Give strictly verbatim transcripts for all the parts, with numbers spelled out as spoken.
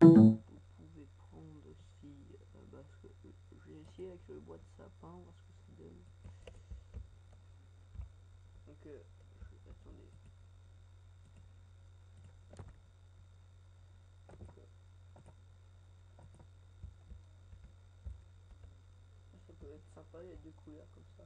Vous pouvez prendre aussi, euh, bah, parce que j'ai essayé avec le bois de sapin, voir ce que ça donne. Donc, euh, je, attendez. Donc, euh, ça peut être sympa, il y a deux couleurs comme ça.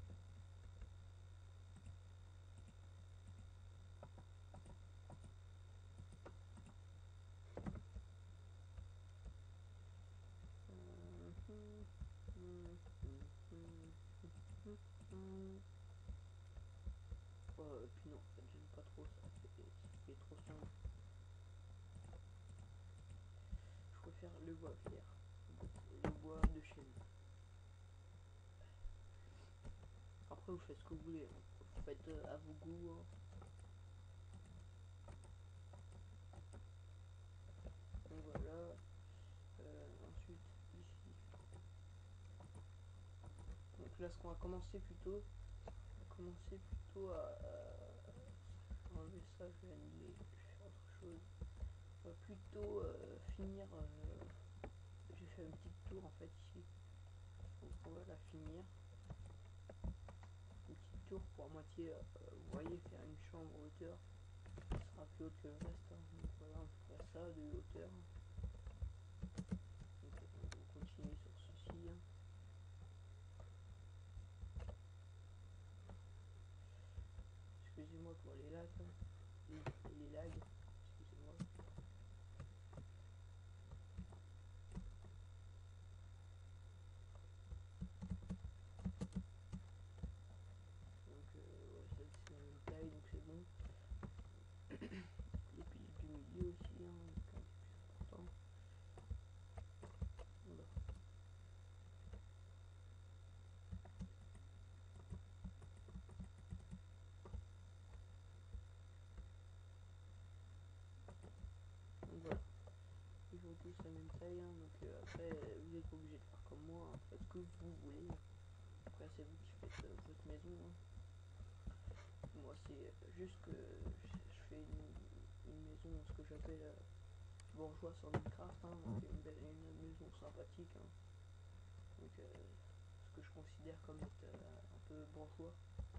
Euh, et puis non, en fait, j'aime pas trop ça, ça fait trop sombre. Je préfère le bois clair, le bois de chêne. Après, vous faites ce que vous voulez, hein. Vous faites euh, à vos goûts. Hein. Donc voilà. Euh, ensuite, ici. Donc là, ce qu'on va commencer plutôt, on va commencer plutôt à, à enlever ça, je vais annuler, je vais faire autre chose. On va plutôt euh, finir. Euh, j'ai fait une petite tour en fait ici. Donc on va la finir. Une petite tour pour à moitié, euh, vous voyez, faire une chambre hauteur. Ce sera plus haute que le reste. Hein. Donc voilà, on ferait ça de hauteur. Donc on continue sur ceci. Hein. Excusez-moi pour les lags. Hein. Les, les lags. Excusez-moi. Donc euh, ouais, ça c'est la même taille, donc c'est bon. Les piles du milieu aussi, hein, donc un peu plus important. Voilà. Donc voilà. Ils font tous la même taille, hein, donc euh, après vous n'êtes pas obligé de faire comme moi, hein, faites ce que vous voulez. Après c'est vous qui faites euh, votre maison. Hein. Moi c'est juste que je fais une, une maison, ce que j'appelle euh, bourgeois sur Minecraft, hein, donc une, belle, une maison sympathique. Hein. Donc euh, ce que je considère comme être euh, un peu bourgeois.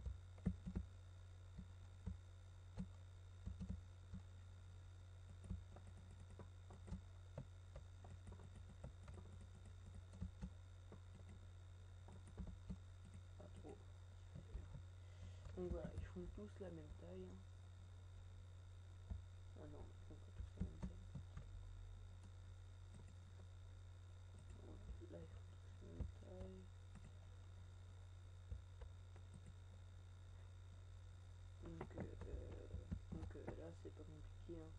Pas trop. Donc voilà, ils font tous la même taille. Hein. Ah non, ils font pas tous la même taille. Là, ils font tous la même taille. Donc, euh, donc euh, là, c'est pas compliqué. Hein.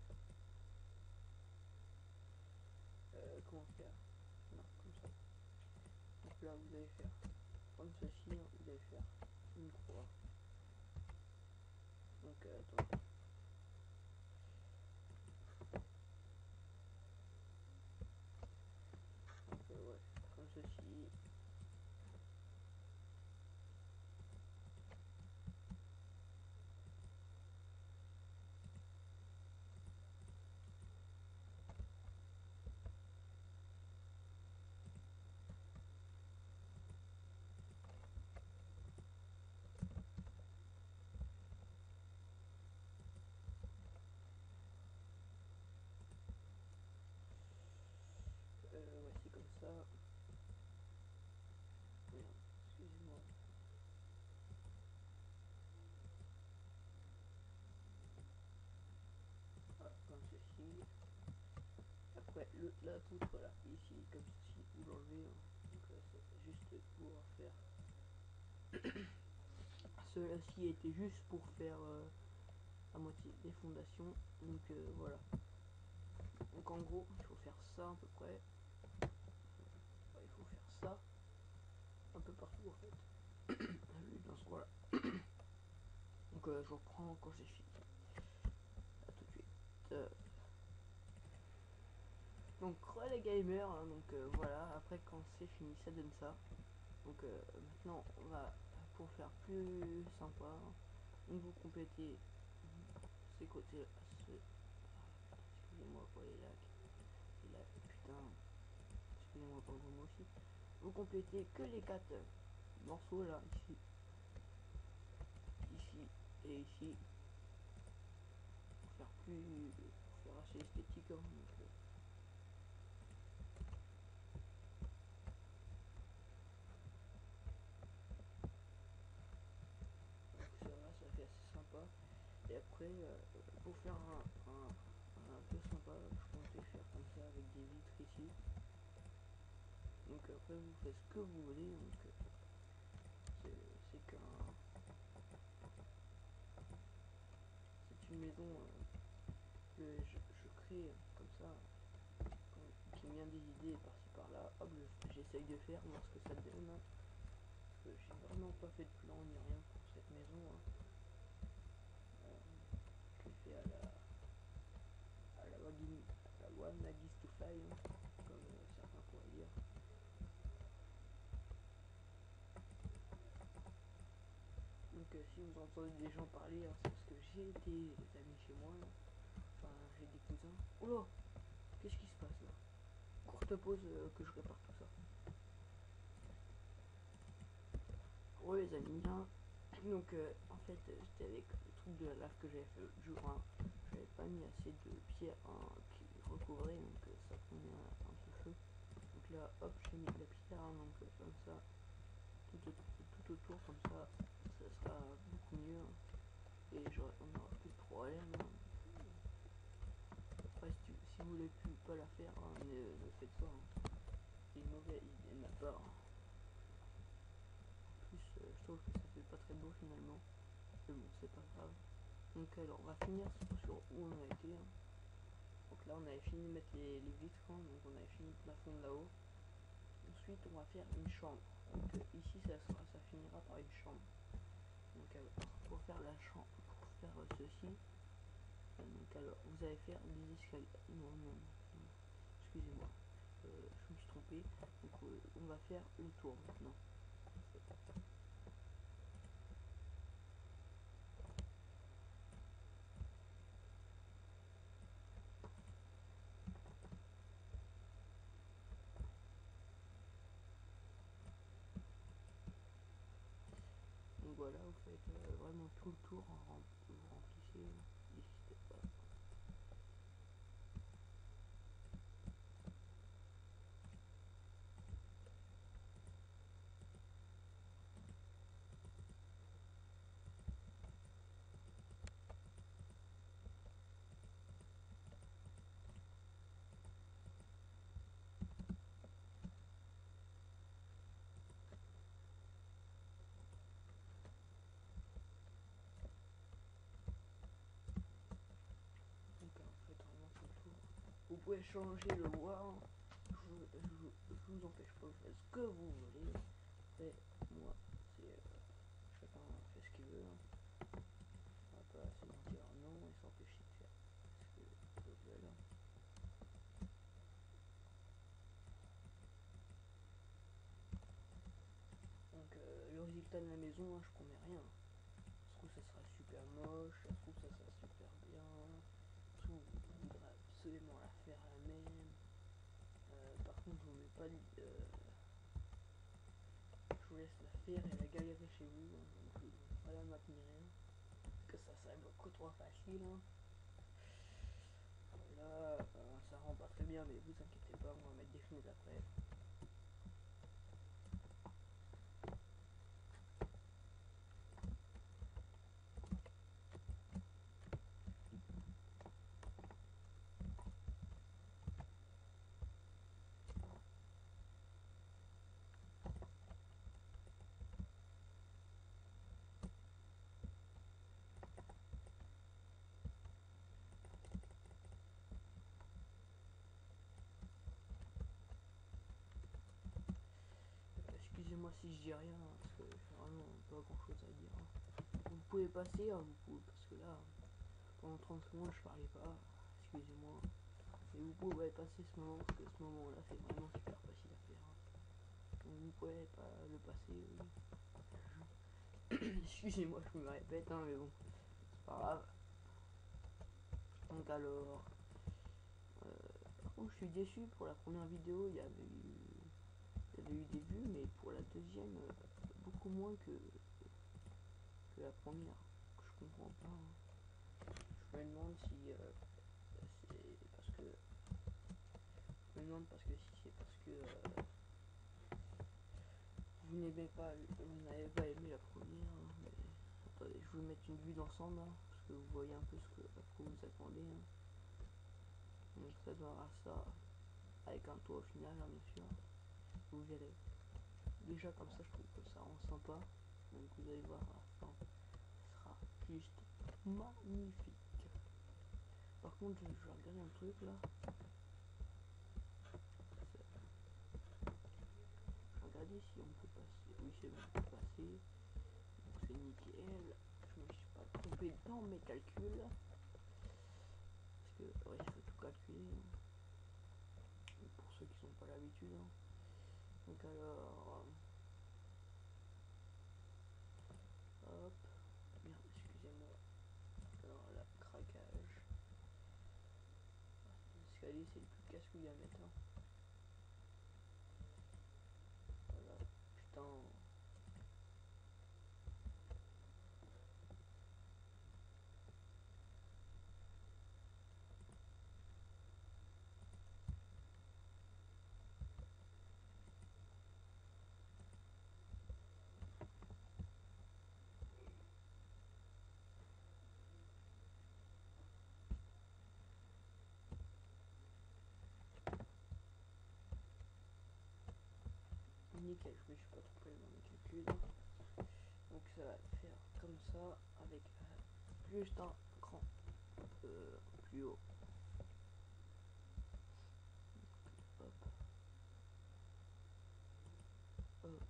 Euh, comment faire? Non, comme ça. Donc là, vous allez faire comme ceci. Hein, vous allez faire une croix. Donc, euh, attendez. Donc, euh, ouais, comme ceci. Euh, ouais, c'est comme ça. Merde, excusez-moi. Voilà, comme ceci. Après, le, la poutre là, ici, comme ceci, vous l'enlevez. Hein. Donc, euh, c'est juste pour faire. Cela-ci était juste pour faire euh, à moitié des fondations. Donc, euh, voilà. Donc, en gros, il faut faire ça à peu près. Ouais, il faut faire ça un peu partout en fait. Dans ce coin là. Donc euh, je reprends quand j'ai fini. A tout de suite. Euh, donc les gamers, hein, donc euh, voilà, après quand c'est fini ça donne ça. Donc euh, maintenant on va, pour faire plus sympa, hein, donc vous complétez ces côtés là. Ce... Excusez-moi pour les lags. hein. Excusez-moi pour le mot aussi. Vous complétez que les quatre morceaux là, ici, ici et ici. Pour faire plus, pour faire assez esthétique. Hein, donc, euh, donc ça va, ça fait assez sympa. Et après, euh, pour faire un, un, un peu sympa, je comptais faire comme ça avec des vitres ici. Donc après vous faites ce que vous voulez. Donc c'est qu'un c'est une maison euh, que je, je crée comme ça, quand, qui me vient des idées par-ci par-là. Hop, j'essaye de faire, voir ce que ça donne. Hein. Parce que j'ai vraiment pas fait de plan ni rien pour cette maison. Hein. Euh, je l'ai fait à la à la Wagin, à la One Nagis to Fly, hein, comme euh, certains pourraient dire. Donc euh, si vous entendez des gens parler, hein, c'est parce que j'ai des amis chez moi, là. Enfin j'ai des cousins. Oh là, qu'est-ce qui se passe là? Courte pause euh, que je répare tout ça. Ouais les amis, hein. Donc euh, en fait j'étais avec le truc de la lave que j'avais fait l'autre jour, hein. J'avais pas mis assez de pierre hein, qui recouvrait, donc euh, ça prenait un, un peu feu. Donc là hop j'ai mis de la pierre, hein, donc euh, comme ça, tout, tout, tout autour comme ça, ça sera beaucoup mieux. Hein. Et on n'aura plus de problème. Hein. Après, si, tu, si vous voulez plus pas la faire, hein, ne, ne faites pas. Hein. C'est une mauvaise idée de ma part. Hein. En plus, euh, je trouve que ça fait pas très beau finalement. Mais bon, c'est pas grave. Donc, alors, on va finir sur, sur où on a été. Hein. Donc là, on avait fini de mettre les, les vitres. Hein, donc, on avait fini le plafond de là-haut. Ensuite, on va faire une chambre. Donc, euh, ici, ça, sera, ça finira par une chambre. Donc, alors, pour faire la chambre, pour faire euh, ceci. Donc alors, vous allez faire des escaliers. Non, non, non. Excusez-moi. Euh, je me suis trompé. Donc euh, on va faire le tour maintenant. Donc voilà, vous faites euh, vraiment tout le tour. En, vous remplissez. N'hésitez pas. Donc en fait vraiment tout le tour. Vous pouvez changer le bois. Hein. Je, je, je vous empêche pas, vous faites ce que vous voulez. Après, moi, c'est euh, chacun fait ce qu'il veut. Hein. On va pas se dire non et s'empêcher de faire ce qu'ils veulent. Hein. Donc euh, le résultat de la maison, hein, je promets rien. Je trouve que ça sera super moche, je trouve que ça sera super bien. Je trouve que vous voudrez absolument la faire la même. Euh, par contre, je vous mets pas. Euh, je vous laisse la faire et la galérer chez vous. Hein, donc je vous pas la m'admirer. Parce que ça serait beaucoup trop facile. Hein. Là, euh, ça rend pas très bien, mais vous inquiétez pas, on va mettre des fenêtres après. Excusez-moi si je dis rien, hein, parce que j'ai vraiment pas grand chose à dire. Hein. Vous pouvez passer, hein, vous pouvez, parce que là, pendant trente secondes, je parlais pas. Excusez-moi. Et vous pouvez passer ce moment, parce que ce moment-là, c'est vraiment super facile à faire. Hein. Donc vous pouvez pas le passer, oui. Excusez-moi, je me répète, hein, mais bon, c'est pas grave. Donc alors... Euh, Donc je suis déçu, pour la première vidéo il y avait eu, il y avait eu des vues, mais pour la deuxième euh, beaucoup moins que, que la première. Je comprends pas. Hein. Je me demande si euh, c'est parce que je me demande parce que si c'est parce que euh, vous n'aimez pas, vous n'avez pas aimé la première. Hein, mais attendez, je vais vous mettre une vue d'ensemble hein, parce que vous voyez un peu ce que à quoi vous attendez. Hein. Donc ça donnera ça avec un toit au final, hein, bien sûr. Vous verrez. Déjà comme ça, je trouve que ça rend sympa. Donc vous allez voir à la fin, ce sera juste magnifique. Par contre, je vais regarder un truc là. Je vais regarder si on peut passer. Oui, c'est bon, on peut passer. Donc c'est nickel. Je me suis pas trompé dans mes calculs. Parce que, ouais, il faut tout calculer. Hein. Pour ceux qui n'ont pas l'habitude. Hein. Donc alors. Hop. Merde, excusez-moi. Alors là, craquage. L'escalier, c'est le plus casse-couille à mettre. Hein. Voilà. Putain. Nickel, je me suis pas trompé dans mes calculs. Donc ça va faire comme ça avec euh, juste un cran euh, plus haut. Hop. Hop.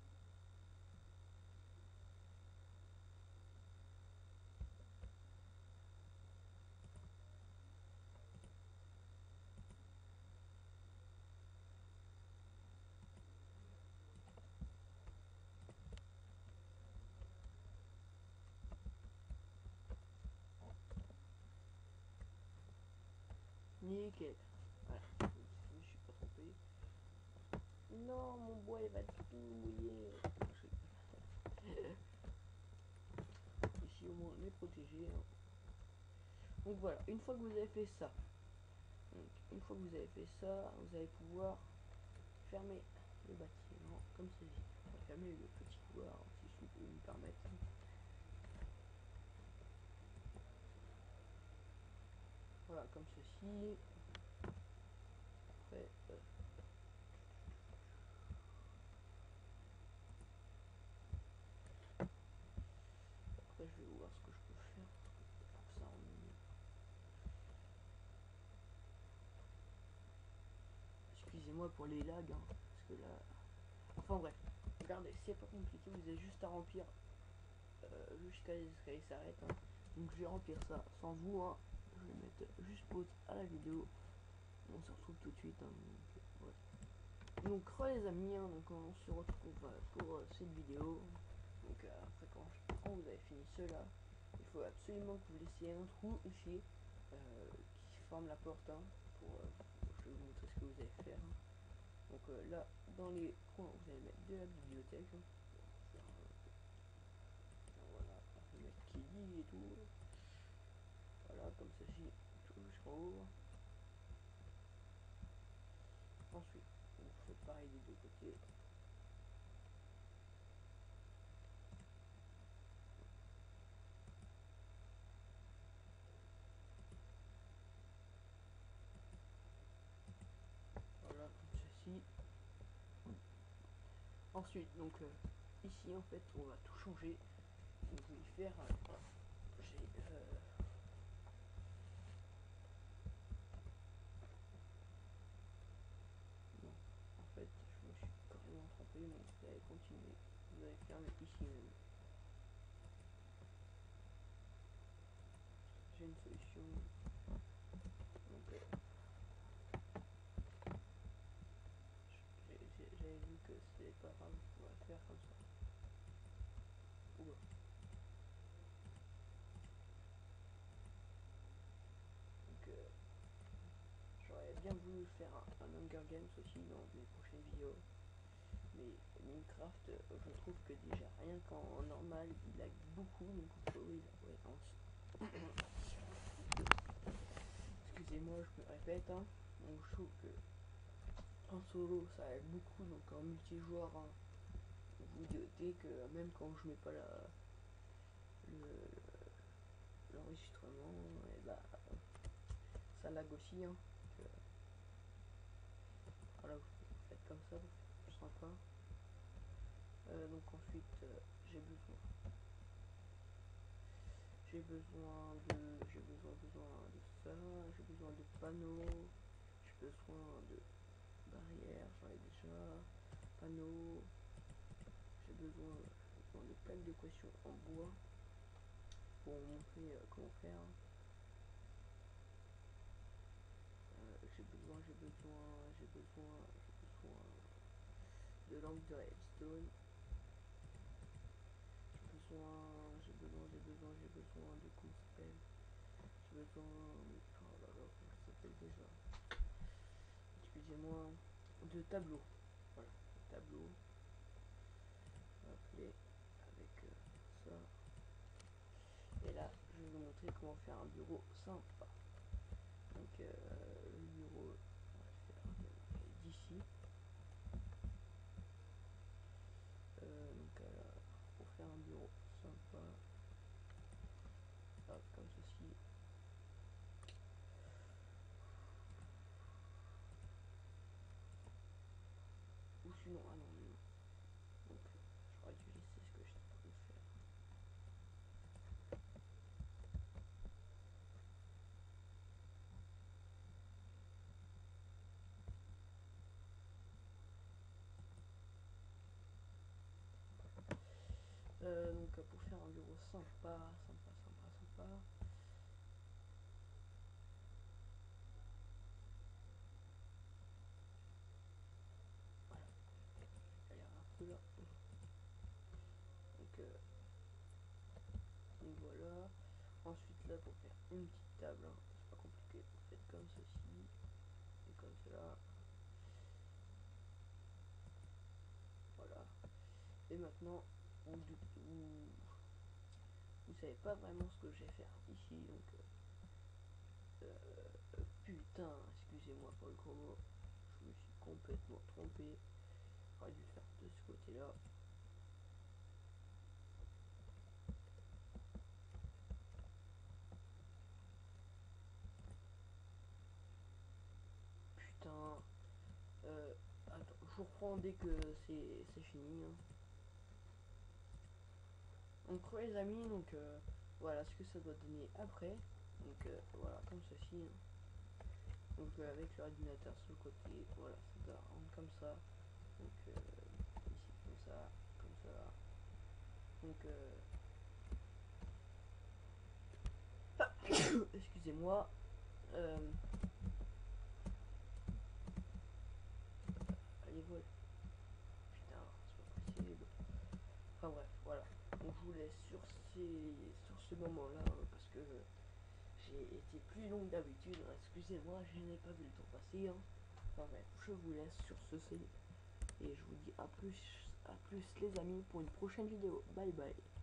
Nickel. Voilà. Je me suis pas trompé. Non, mon bois il va tout mouiller. Ici au moins on est protégé. Hein. Donc voilà, une fois que vous avez fait ça, donc une fois que vous avez fait ça, vous allez pouvoir fermer le bâtiment comme ceci. On va fermer le petit couloir si je peux me permettre. Voilà, comme ceci. Après, euh, après je vais voir ce que je peux faire pour que ça rende mieux. Excusez-moi pour les lags, hein, parce que là... Enfin bref, regardez, c'est pas compliqué, vous avez juste à remplir euh, jusqu'à les escaliers s'arrêtent. Hein. Donc je vais remplir ça sans vous, hein. Je vais mettre juste pause à la vidéo. On se retrouve tout de suite. Hein. Donc, ouais. donc les amis, hein, donc on se retrouve pour euh, cette vidéo. Donc euh, après quand, je, quand vous avez fini cela, il faut absolument que vous laissiez un trou ici euh, qui forme la porte. Hein, pour, euh, je vais vous montrer ce que vous allez faire. Hein. Donc euh, là, dans les coins, vous allez mettre de la bibliothèque. Hein. Voilà, le mec qui lit et tout. Voilà, comme ceci, tout jusqu'en haut. Ensuite, vous faites pareil des deux côtés. Voilà, comme ceci. Ensuite, donc euh, ici en fait, on va tout changer. Donc je vais faire. Euh, j'ai. Euh, non, en fait, je me suis carrément trompé. Donc vous allez continuer. Vous allez fermer ici même. J'ai une solution. Donc, euh, j'avais vu que c'est pas grave, on va faire comme ça. Oula. Donc, euh, j'aurais bien voulu faire un, un Hunger Games aussi dans mes prochaines vidéos. Mais Minecraft, euh, je trouve que déjà rien qu'en normal, il lag beaucoup. Donc oui, ouais, en... excusez-moi, je me répète. Hein. Donc je trouve que en solo, ça lag beaucoup. Donc en multijoueur, hein, vous notez que même quand je mets pas la l'enregistrement, et bah ça lag aussi. Hein. Donc, euh, voilà, vous faites comme ça, vous faites plus sympa. Euh, donc ensuite, euh, j'ai besoin j'ai besoin de j'ai besoin besoin de ça, j'ai besoin de panneaux, j'ai besoin de barrières, j'en ai déjà, panneaux, j'ai besoin, besoin de plaques de pression en bois pour vous montrer euh, comment faire. Euh, j'ai besoin, j'ai besoin, j'ai besoin, j'ai besoin de lampes de redstone. J'ai besoin, j'ai besoin, j'ai besoin, j'ai besoin de comment ça s'appelle. J'ai besoin, oh là là, comment ça s'appelle déjà. Excusez-moi, de tableau. Voilà, de tableau. On va appeler avec euh, ça. Et là, je vais vous montrer comment faire un bureau sympa. Donc, euh, le bureau, on va le faire d'ici. Euh, donc, alors, pour faire un bureau sympa, hop, comme ceci. Ou sinon, ah non, non. Donc, j'aurais dû laisser ce que je t'ai pas faire. Euh, donc pour faire un bureau sympa, sympa, sympa, sympa. Voilà. Il y a un peu là. Donc, euh, donc voilà. Ensuite là pour faire une petite table, hein, c'est pas compliqué. Vous faites comme ceci et comme cela. Voilà. Et maintenant vous, vous, vous savez pas vraiment ce que je vais faire ici, donc euh, euh, putain, excusez-moi pour le gros mot, je me suis complètement trompé. J'aurais dû le faire de ce côté-là. Putain. Euh, attends, je vous reprends dès que c'est fini. Hein. Donc les amis, donc euh, voilà ce que ça doit donner après. Donc euh, voilà, comme ceci. Hein. Donc euh, avec l'ordinateur sur le côté, voilà, ça doit rendre comme ça. Donc euh, ici comme ça, comme ça. Donc euh, excusez-moi. Euh, allez vol. Putain, c'est pas possible. Enfin bref, voilà. Donc je vous laisse sur ces sur ce moment-là hein, parce que j'ai été plus long que d'habitude, excusez-moi, je n'ai pas vu le temps passer. Hein. Enfin bref, je vous laisse sur ce C et je vous dis à plus, à plus les amis pour une prochaine vidéo. Bye bye.